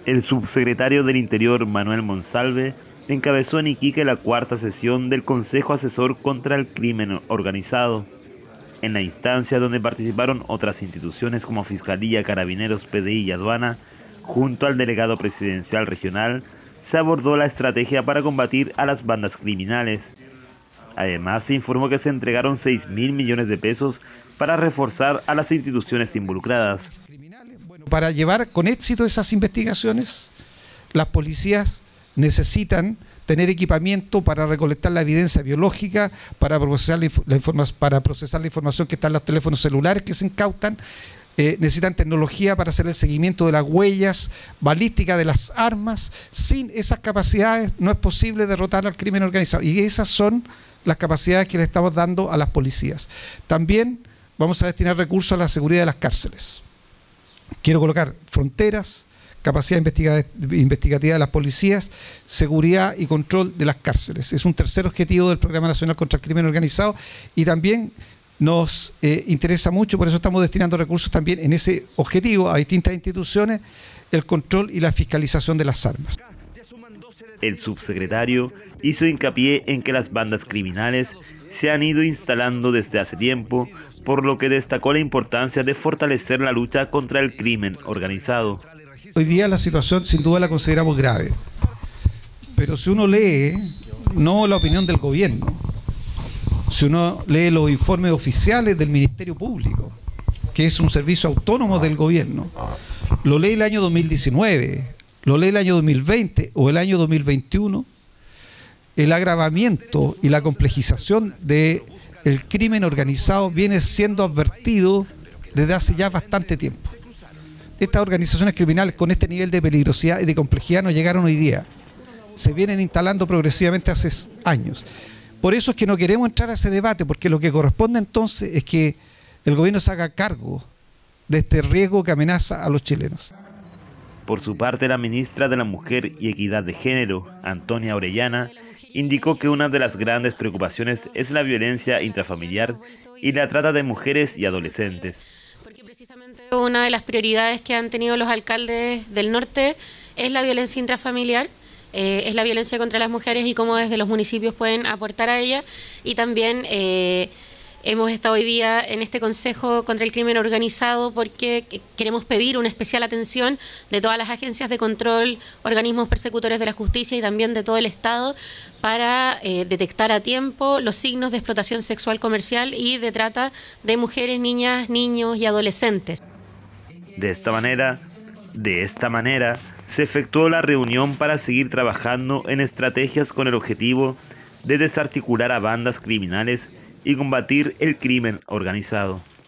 El subsecretario del Interior, Manuel Monsalve, encabezó en Iquique la cuarta sesión del Consejo Asesor contra el Crimen Organizado. En la instancia donde participaron otras instituciones como Fiscalía, Carabineros, PDI y Aduana, junto al delegado presidencial regional, se abordó la estrategia para combatir a las bandas criminales. Además, se informó que se entregaron 6.000 millones de pesos para reforzar a las instituciones involucradas. Para llevar con éxito esas investigaciones, las policías necesitan tener equipamiento para recolectar la evidencia biológica, para procesar la información que está en los teléfonos celulares que se incautan. Necesitan tecnología para hacer el seguimiento de las huellas balísticas de las armas. Sin esas capacidades no es posible derrotar al crimen organizado, y esas son las capacidades que le estamos dando a las policías. También vamos a destinar recursos a la seguridad de las cárceles. Quiero colocar fronteras, capacidad investigativa de las policías, seguridad y control de las cárceles. Es un tercer objetivo del Programa Nacional contra el Crimen Organizado, y también nos interesa mucho, por eso estamos destinando recursos también en ese objetivo a distintas instituciones, el control y la fiscalización de las armas. El subsecretario hizo hincapié en que las bandas criminales se han ido instalando desde hace tiempo, por lo que destacó la importancia de fortalecer la lucha contra el crimen organizado. Hoy día la situación sin duda la consideramos grave, pero si uno lee no la opinión del gobierno, si uno lee los informes oficiales del Ministerio Público, que es un servicio autónomo del gobierno, lo lee el año 2019, lo lee el año 2020 o el año 2021, el agravamiento y la complejización del crimen organizado viene siendo advertido desde hace ya bastante tiempo. Estas organizaciones criminales con este nivel de peligrosidad y de complejidad no llegaron hoy día, se vienen instalando progresivamente hace años. Por eso es que no queremos entrar a ese debate, porque lo que corresponde entonces es que el gobierno se haga cargo de este riesgo que amenaza a los chilenos. Por su parte, la ministra de la Mujer y Equidad de Género, Antonia Orellana, indicó que una de las grandes preocupaciones es la violencia intrafamiliar y la trata de mujeres y adolescentes. Porque precisamente una de las prioridades que han tenido los alcaldes del norte es la violencia intrafamiliar, es la violencia contra las mujeres y cómo desde los municipios pueden aportar a ella. Y también hemos estado hoy día en este Consejo contra el Crimen Organizado porque queremos pedir una especial atención de todas las agencias de control, organismos persecutores de la justicia y también de todo el Estado para detectar a tiempo los signos de explotación sexual comercial y de trata de mujeres, niñas, niños y adolescentes. De esta manera, se efectuó la reunión para seguir trabajando en estrategias con el objetivo de desarticular a bandas criminales y combatir el crimen organizado.